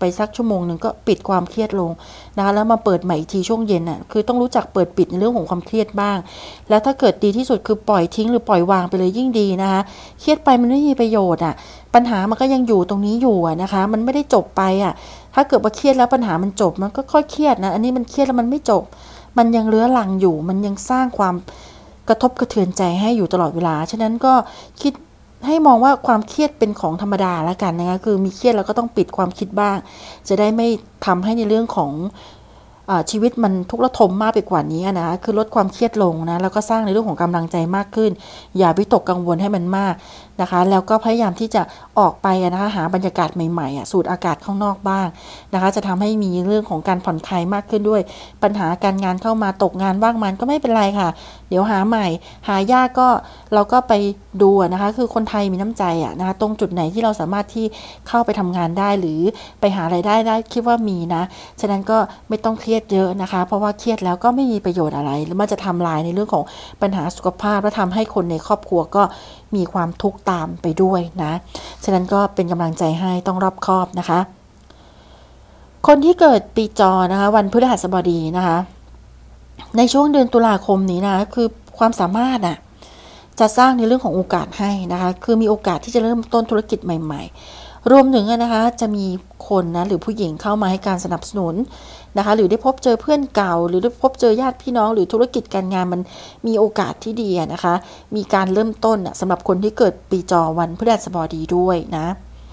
ไปสักชั่วโมงหนึ่งก็ปิดความเครียดลงนะคะแล้วมาเปิดใหม่อีกทีช่วงเย็นคือต้องรู้จักเปิดปิดในเรื่องของความเครียดบ้างแล้วถ้าเกิดดีที่สุดคือปล่อยทิ้งหรือปล่อยวางไปเลยยิ่งดีนะคะเครียดไปมันไม่มีประโยชน์ปัญหามันก็ยังอยู่ตรงนี้อยู่นะคะมันไม่ได้จบไปถ้าเกิดว่าเครียดแล้วปัญหามันจบมันก็ค่อยเครียดนะอันนี้มันเครียดแล้วมันไม่จบมันยังเลื้อรังอยู่มันยังสร้างความกระทบกระเทือนใจให้อยู่ตลอดเวลาฉะนั้นก็คิดให้มองว่าความเครียดเป็นของธรรมดาแล้วกันนะคะคือมีเครียดแล้วก็ต้องปิดความคิดบ้างจะได้ไม่ทำให้ในเรื่องของชีวิตมันทุกข์ระทมมากไปกว่านี้นะคะคือลดความเครียดลงนะแล้วก็สร้างในเรื่องของกำลังใจมากขึ้นอย่าวิตกกังวลให้มันมากนะคะแล้วก็พยายามที่จะออกไปนะคะหาบรรยากาศใหม่ๆสูดอากาศข้างนอกบ้างนะคะจะทำให้มีเรื่องของการผ่อนคลายมากขึ้นด้วยปัญหาการงานเข้ามาตกงานว่างมันก็ไม่เป็นไรค่ะเดี๋ยวหาใหม่หายากก็เราก็ไปดูนะคะคือคนไทยมีน้ำใจนะคะตรงจุดไหนที่เราสามารถที่เข้าไปทำงานได้หรือไปหารายได้คิดว่ามีนะฉะนั้นก็ไม่ต้องเครียดเยอะนะคะเพราะว่าเครียดแล้วก็ไม่มีประโยชน์อะไรแล้วมันจะทำลายในเรื่องของปัญหาสุขภาพและทำให้คนในครอบครัวก็มีความทุกข์ตามไปด้วยนะฉะนั้นก็เป็นกำลังใจให้ต้องรอบคอบนะคะคนที่เกิดปีจอนะคะวันพฤหัสบดีนะคะในช่วงเดือนตุลาคมนี้นะคือความสามารถจะสร้างในเรื่องของโอกาสให้นะคะคือมีโอกาสที่จะเริ่มต้นธุรกิจใหม่ๆรวมถึงนะคะจะมีคนนะหรือผู้หญิงเข้ามาให้การสนับสนุนนะคะหรือได้พบเจอเพื่อนเก่าหรือได้พบเจอญาติพี่น้องหรือธุรกิจการงานมันมีโอกาสที่ดีนะคะมีการเริ่มต้นสำหรับคนที่เกิดปีจอวันพฤหัสบดีด้วยนะ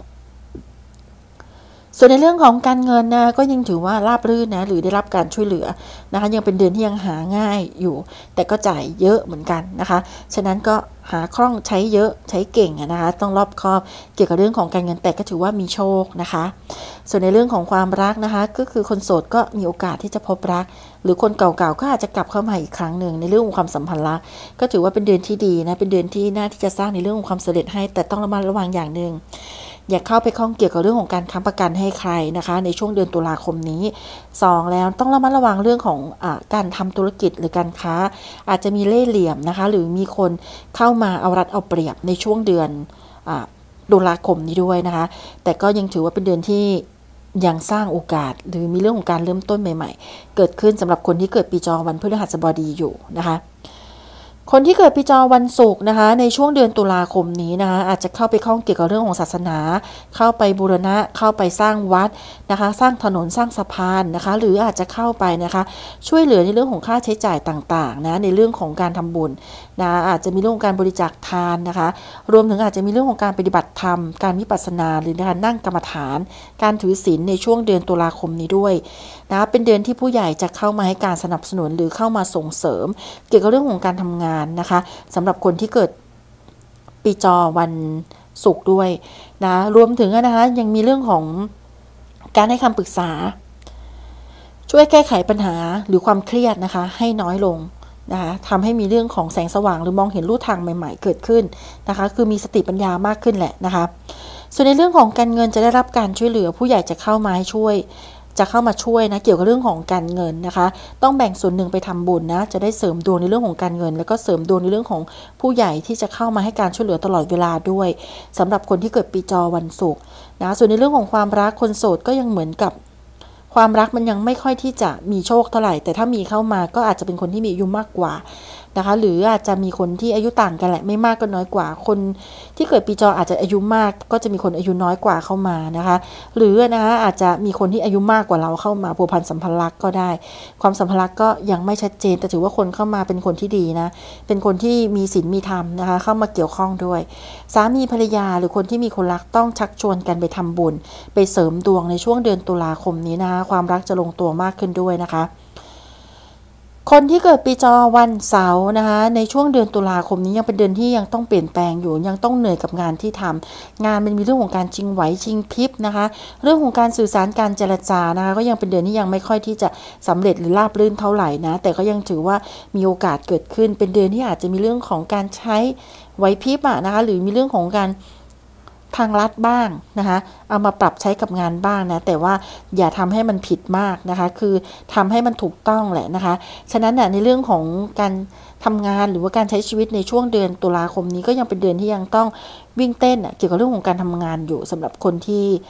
ส่วนในเรื่องของการเงินนะก็ยังถือว่าราบรื่นนะหรือได้รับการช่วยเหลือนะคะยังเป็นเดือนที่ยังหาง่ายอยู่แต่ก็จ่ายเยอะเหมือนกันนะคะฉะนั้นก็หาคล่องใช้เยอะใช้เก่งนะคะต้องรอบคอบเกี่ยวกับเรื่องของการเงินแต่ก็ถือว่ามีโชคนะคะส่วนในเรื่องของความรักนะคะก็คือคนโสดก็มีโอกาสที่จะพบรักหรือคนเก่าๆก็อาจจะกลับเข้ามาอีกครั้งหนึ่งในเรื่องของความสัมพันธ์รักก็ถือว่าเป็นเดือนที่ดีนะเป็นเดือนที่น่าที่จะสร้างในเรื่องของความสำเร็จให้แต่ต้องระมัดระวังอย่างหนึ่งอย่าเข้าไปข้องเกี่ยวกับเรื่องของการค้ำประกันให้ใครนะคะในช่วงเดือนตุลาคมนี้2แล้วต้องระมัดระวังเรื่องของการทำธุรกิจหรือการค้าอาจจะมีเล่ห์เหลี่ยมนะคะหรือมีคนเข้ามาเอารัดเอาเปรียบในช่วงเดือนตุลาคมนี้ด้วยนะคะแต่ก็ยังถือว่าเป็นเดือนที่ยังสร้างโอกาสหรือมีเรื่องของการเริ่มต้นใหม่ๆเกิดขึ้นสำหรับคนที่เกิดปีจอวันพฤหัสบดีอยู่นะคะคนที่เกิดปีจอวันศุกร์นะคะในช่วงเดือนตุลาคมนี้นะคะอาจจะเข้าไปข้องเกี่ยวกับเรื่องของศาสนาเข้าไปบูรณะเข้าไปสร้างวัดนะคะสร้างถนนสร้างสะพานนะคะหรืออาจจะเข้าไปนะคะช่วยเหลือในเรื่องของค่าใช้จ่ายต่างๆนะในเรื่องของการทำบุญนะอาจจะมีเรื่องของการบริจาคทานนะคะรวมถึงอาจจะมีเรื่องของการปฏิบัติธรรมการวิปัสสนาหรือการนั่งกรรมฐานการถือศีลในช่วงเดือนตุลาคมนี้ด้วยนะเป็นเดือนที่ผู้ใหญ่จะเข้ามาให้การสนับสนุนหรือเข้ามาส่งเสริมเกี่ยวกับเรื่องของการทำงานนะคะสำหรับคนที่เกิดปีจอวันศุกร์ด้วยนะรวมถึงนะคะยังมีเรื่องของการให้คำปรึกษาช่วยแก้ไขปัญหาหรือความเครียดนะคะให้น้อยลงนะคะทำให้มีเรื่องของแสงสว่างหรือมองเห็นลู่ทางใหม่ๆเกิดขึ้นนะคะคือมีสติปัญญามากขึ้นแหละนะคะส่วนในเรื่องของการเงินจะได้รับการช่วยเหลือผู้ใหญ่จะเข้ามาให้ช่วยจะเข้ามาช่วยนะเกี่ยวกับเรื่องของการเงินนะคะต้องแบ่งส่วนหนึ่งไปทำบุญนะจะได้เสริมดวงในเรื่องของการเงินแล้วก็เสริมดวงในเรื่องของผู้ใหญ่ที่จะเข้ามาให้การช่วยเหลือตลอดเวลาด้วยสำหรับคนที่เกิดปีจอวันศุกร์นะส่วนในเรื่องของความรักคนโสดก็ยังเหมือนกับความรักมันยังไม่ค่อยที่จะมีโชคเท่าไหร่แต่ถ้ามีเข้ามาก็อาจจะเป็นคนที่มีอายุมากกว่านะคะหรืออาจจะมีคนที่อายุต่างกันแหละไม่มากก็น้อยกว่าคนที่เกิดปีจออาจจะอายุมากก็จะมีคนอายุน้อยกว่าเข้ามานะคะหรือนะคะอาจจะมีคนที่อายุมากกว่าเราเข้ามาพัวพันสัมพันธ์รักก็ได้ความสัมพันธ์รักก็ยังไม่ชัดเจนแต่ถือว่าคนเข้ามาเป็นคนที่ดีนะเป็นคนที่มีศีลมีธรรมนะคะเข้ามาเกี่ยวข้องด้วยสามีภรรยาหรือคนที่มีคนรักต้องชักชวนกันไปทำบุญไปเสริมดวงในช่วงเดือนตุลาคมนี้นะคะความรักจะลงตัวมากขึ้นด้วยนะคะคนที่เกิดปีจอวันเสาร์นะคะในช่วงเดือนตุลาคมนี้ยังเป็นเดือนที่ยังต้องเปลี่ยนแปลงอยู่ยังต้องเหนื่อยกับงานที่ทำงานมันมีเรื่องของการชิงไหวชิงพริบนะคะเรื่องของการสื่อสารการเจรจานะคะก็ยังเป็นเดือนที่ยังไม่ค่อยที่จะสำเร็จหรือราบรื่นเท่าไหร่นะแต่ก็ยังถือว่ามีโอกาสเกิดขึ้นเป็นเดือนที่อาจจะมีเรื่องของการใช้ไหวพริบนะคะหรือมีเรื่องของการทางลัดบ้างนะคะเอามาปรับใช้กับงานบ้างนะแต่ว่าอย่าทำให้มันผิดมากนะคะคือทำให้มันถูกต้องแหละนะคะฉะนั้นในเรื่องของการทำงานหรือว่าการใช้ชีวิตในช่วงเดือนตุลาคมนี้ก็ยังเป็นเดือนที่ยังต้องวิ่งเต้นเกี่ยวกับเรื่องของการทำงานอยู่สำหรับคนที่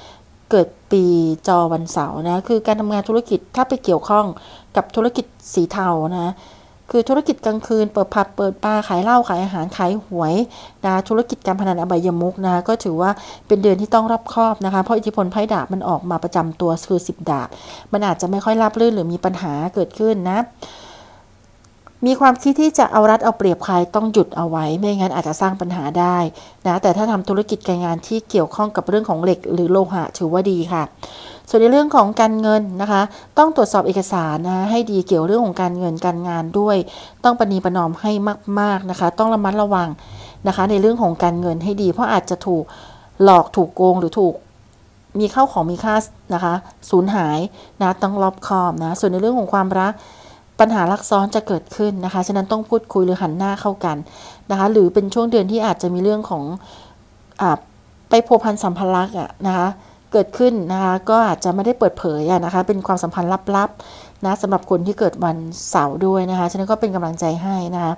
เกิดปีจอวันเสาร์นะคือการทำงานธุรกิจถ้าไปเกี่ยวข้องกับธุรกิจสีเทานะคือธุรกิจกลางคืนเปิดผับเปิดบาร์ขายเหล้าขายอาหารขายหวยนะธุรกิจการพนันอบายมุขนะก็ถือว่าเป็นเดือนที่ต้องรอบคอบนะคะเพราะอิทธิพลไพ่ดาบมันออกมาประจำตัวคือ10 ดาบมันอาจจะไม่ค่อยราบรื่นหรือมีปัญหาเกิดขึ้นนะมีความคิดที่จะเอารัดเอาเปรียบใครต้องหยุดเอาไว้ไม่งั้นอาจจะสร้างปัญหาได้นะแต่ถ้าทำธุรกิจการงานที่เกี่ยวข้องกับเรื่องของเหล็กหรือโลหะถือว่าดีค่ะส่วนในเรื่องของการเงินนะคะต้องตรวจสอบเอกสารนะให้ดีเกี่ยวเรื่องของการเงินการงานด้วยต้องประนีประนอมให้มากๆนะคะต้องระมัดระวังนะคะในเรื่องของการเงินให้ดีเพราะอาจจะถูกหลอกถูกโกงหรือถูกมีเข้าของมีค่านะคะสูญหายนะต้องรอบคอบนะส่วนในเรื่องของความรักปัญหารักซ้อนจะเกิดขึ้นนะคะฉะนั้นต้องพูดคุยหรือหันหน้าเข้ากันนะคะหรือเป็นช่วงเดือนที่อาจจะมีเรื่องของไปพัวพันสัมพันธ์รักนะคะเกิดขึ้นนะคะก็อาจจะไม่ได้เปิดเผยนะคะเป็นความสัมพันธ์ลับๆนะสำหรับคนที่เกิดวันเสาร์ด้วยนะคะฉะนั้นก็เป็นกำลังใจให้นะคะ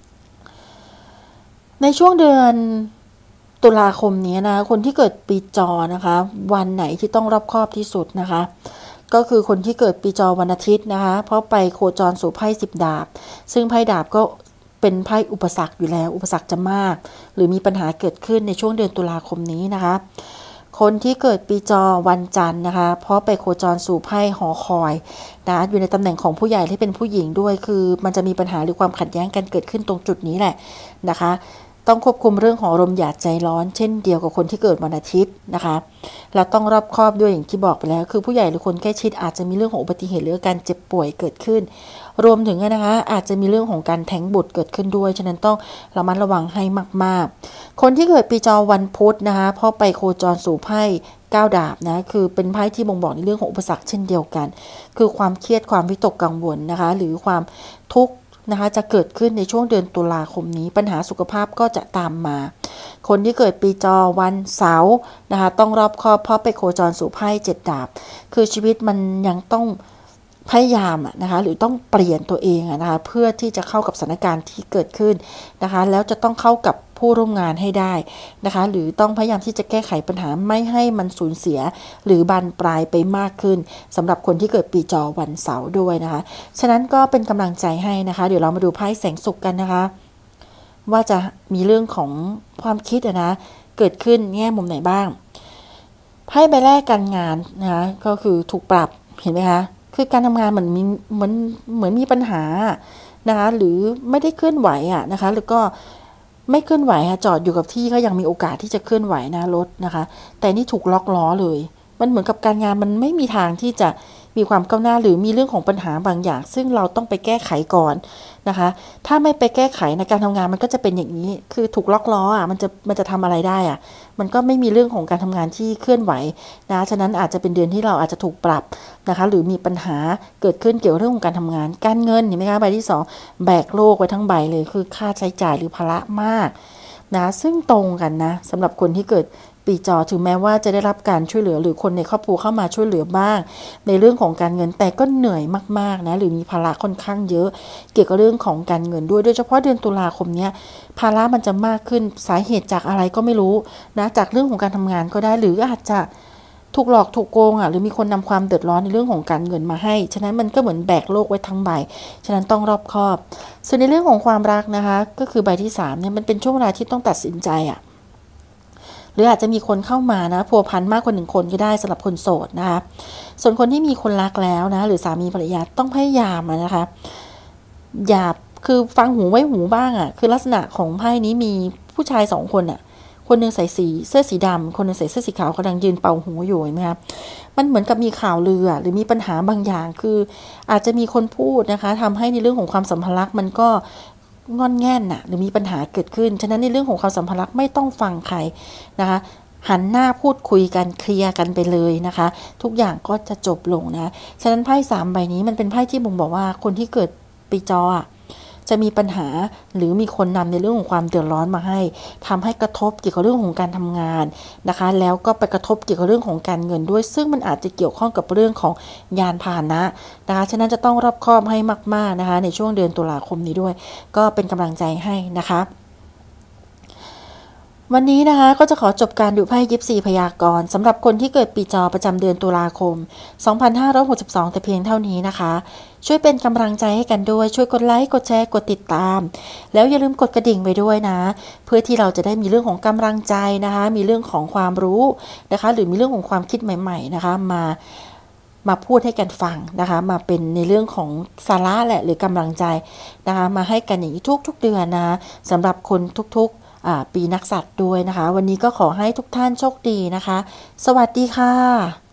ในช่วงเดือนตุลาคมนี้นะคนที่เกิดปีจอนะคะวันไหนที่ต้องรอบคอบที่สุดนะคะก็คือคนที่เกิดปีจอวันอาทิตย์นะคะเพราะไปโคจรสู่ไพ่10 ดาบซึ่งไพ่ดาบก็เป็นไพ่อุปสรรคอยู่แล้วอุปสรรคจะมากหรือมีปัญหาเกิดขึ้นในช่วงเดือนตุลาคมนี้นะคะคนที่เกิดปีจอวันจันทร์นะคะเพราะไปโคจรสู่ไพ่หอคอยนะอยู่ในตำแหน่งของผู้ใหญ่ที่เป็นผู้หญิงด้วยคือมันจะมีปัญหาหรือความขัดแย้งกันเกิดขึ้นตรงจุดนี้แหละนะคะต้องควบคุมเรื่องของอารมณ์อย่าใจร้อนเช่นเดียวกับคนที่เกิดวันอาทิตย์นะคะแล้วต้องรอบคอบด้วยอย่างที่บอกไปแล้วคือผู้ใหญ่หรือคนใกล้ชิดอาจจะมีเรื่องของอุบัติเหตุหรือการเจ็บป่วยเกิดขึ้นรวมถึงนะคะอาจจะมีเรื่องของการแท้งบุตรเกิดขึ้นด้วยฉะนั้นต้องระมัดระวังให้มากๆคนที่เกิดปีจอวันพุธนะคะเพราะไปโคจรสู่ไพ่9 ดาบนะคือเป็นไพ่ที่บ่งบอกในเรื่องของอุปสรรคเช่นเดียวกันคือความเครียดความวิตกกังวลนะคะหรือความทุกข์นะคะจะเกิดขึ้นในช่วงเดือนตุลาคมนี้ปัญหาสุขภาพก็จะตามมาคนที่เกิดปีจอวันเสาร์นะคะต้องรอบคอบเพราะไปโคจรสู่ไพ่7 ดาบคือชีวิตมันยังต้องพยายามนะคะหรือต้องเปลี่ยนตัวเองนะคะเพื่อที่จะเข้ากับสถานการณ์ที่เกิดขึ้นนะคะแล้วจะต้องเข้ากับผู้ร่วมงานให้ได้นะคะหรือต้องพยายามที่จะแก้ไขปัญหาไม่ให้มันสูญเสียหรือบานปลายไปมากขึ้นสำหรับคนที่เกิดปีจอวันเสาร์ด้วยนะคะฉะนั้นก็เป็นกำลังใจให้นะคะเดี๋ยวเรามาดูไพ่แสงสุขกันนะคะว่าจะมีเรื่องของความคิดนะเกิดขึ้นแง่มุมไหนบ้างไพ่ใบแรกการงานนะคะก็คือถูกปรับเห็นไหมคะคือการทำงานเหมือนมีปัญหานะคะหรือไม่ได้เคลื่อนไหวนะคะหรือก็ไม่เคลื่อนไหวจอดอยู่กับที่ก็ยังมีโอกาสที่จะเคลื่อนไหวนะรถนะคะแต่นี่ถูกล็อกล้อเลยมันเหมือนกับการงานมันไม่มีทางที่จะมีความก้าวหน้าหรือมีเรื่องของปัญหาบางอย่างซึ่งเราต้องไปแก้ไขก่อนนะคะถ้าไม่ไปแก้ไขในการทำงานมันก็จะเป็นอย่างนี้คือถูกล็อกล้อมันจะทำอะไรได้มันก็ไม่มีเรื่องของการทำงานที่เคลื่อนไหวนะฉะนั้นอาจจะเป็นเดือนที่เราอาจจะถูกปรับนะคะหรือมีปัญหาเกิดขึ้นเกี่ยวกับเรื่องของการทำงานการเงินเห็นไหมคะใบที่2แบกโลกไว้ทั้งใบเลยคือค่าใช้จ่ายหรือภาระมากนะซึ่งตรงกันนะสำหรับคนที่เกิดปีจอถึงแม้ว่าจะได้รับการช่วยเหลือหรือคนในครอบครัวเข้ามาช่วยเหลือบ้างในเรื่องของการเงินแต่ก็เหนื่อยมากๆนะหรือมีภาระค่อนข้างเยอะเกี่ยวกับเรื่องของการเงินด้วยโดยเฉพาะเดือนตุลาคมนี้ภาระมันจะมากขึ้นสาเหตุจากอะไรก็ไม่รู้นะจากเรื่องของการทำงานก็ได้หรืออาจจะถูกหลอกถูกโกงหรือมีคนนำความเดือดร้อนในเรื่องของการเงินมาให้ฉะนั้นมันก็เหมือนแบกโลกไว้ทั้งใบฉะนั้นต้องรอบคอบส่วนในเรื่องของความรักนะคะก็คือใบที่3เนี่ยมันเป็นช่วงเวลาที่ต้องตัดสินใจหรืออาจจะมีคนเข้ามานะพัวพันมากกว่า1 คนก็ได้สำหรับคนโสดนะคะส่วนคนที่มีคนรักแล้วนะหรือสามีภรรยาต้องพยายามนะคะอย่าคือฟังหูไว้หูบ้างคือลักษณะของไพ่นี้มีผู้ชาย2 คนคนหนึ่งใส่เสื้อสีดำคนหนึ่งใส่เสื้อสีขาวกำลังยืนเป่าหูอยู่เห็นไหมคะมันเหมือนกับมีข่าวลือหรือมีปัญหาบางอย่างคืออาจจะมีคนพูดนะคะทำให้ในเรื่องของความสัมพันธ์รักมันก็งอนแง่นหรือมีปัญหาเกิดขึ้นฉะนั้นในเรื่องของความสัมพันธ์รักไม่ต้องฟังใครนะคะหันหน้าพูดคุยกันเคลียร์กันไปเลยนะคะทุกอย่างก็จะจบลงนะฉะนั้นไพ่3 ใบนี้มันเป็นไพ่ที่บ่งบอกว่าคนที่เกิดปีจอจะมีปัญหาหรือมีคนนำในเรื่องของความเดือดร้อนมาให้ทำให้กระทบเกี่ยวกับเรื่องของการทำงานนะคะแล้วก็ไปกระทบเกี่ยวกับเรื่องของการเงินด้วยซึ่งมันอาจจะเกี่ยวข้องกับเรื่องของยานพาหนะนะคะฉะนั้นจะต้องรอบคอบให้มากๆนะคะในช่วงเดือนตุลาคมนี้ด้วยก็เป็นกำลังใจให้นะคะวันนี้นะคะก็จะขอจบการดูไพ่ยิปซีพยากรณ์สำหรับคนที่เกิดปีจอประจำเดือนตุลาคม 2562 แต่เพียงเท่านี้นะคะช่วยเป็นกำลังใจให้กันด้วยช่วยกดไลค์กดแชร์กดติดตามแล้วอย่าลืมกดกระดิ่งไปด้วยนะเพื่อที่เราจะได้มีเรื่องของกำลังใจนะคะมีเรื่องของความรู้นะคะหรือมีเรื่องของความคิดใหม่ๆนะคะมาพูดให้กันฟังนะคะมาเป็นในเรื่องของสาระแหละหรือกำลังใจนะคะมาให้กันอย่างนี้ทุกๆเดือนนะสำหรับคนทุกๆปีนักสัตว์ด้วยนะคะวันนี้ก็ขอให้ทุกท่านโชคดีนะคะสวัสดีค่ะ